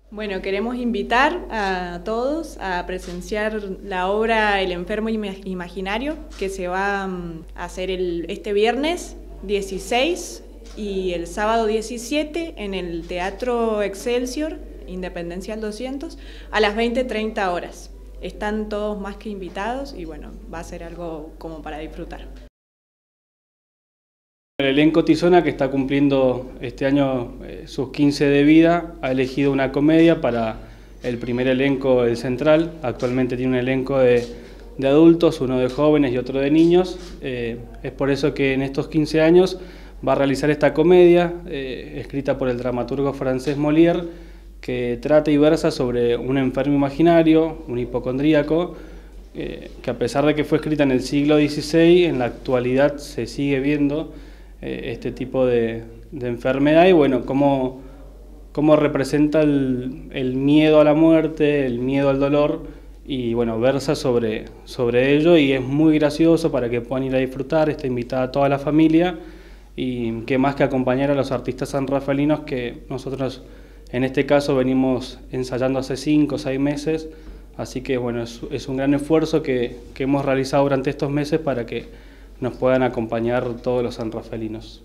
Bueno, queremos invitar a todos a presenciar la obra El enfermo imaginario, que se va a hacer este viernes 16 y el sábado 17 en el Teatro Excelsior, Independencia al 200, a las 20:30 horas. Están todos más que invitados y bueno, va a ser algo como para disfrutar. El elenco Tizona, que está cumpliendo este año sus 15 de vida, ha elegido una comedia para el primer elenco, el central. Actualmente tiene un elenco de adultos, uno de jóvenes y otro de niños. Es por eso que en estos 15 años va a realizar esta comedia, escrita por el dramaturgo francés Molière, que trata y versa sobre un enfermo imaginario, un hipocondríaco, que a pesar de que fue escrita en el siglo XVI, en la actualidad se sigue viendo este tipo de enfermedad y bueno, cómo representa el miedo a la muerte, el miedo al dolor y bueno, versa sobre ello y es muy gracioso para que puedan ir a disfrutar. Está invitada a toda la familia y qué más que acompañar a los artistas sanrafaelinos que nosotros en este caso venimos ensayando hace 5 o 6 meses, así que bueno, es un gran esfuerzo que hemos realizado durante estos meses para que nos puedan acompañar todos los sanrafaelinos.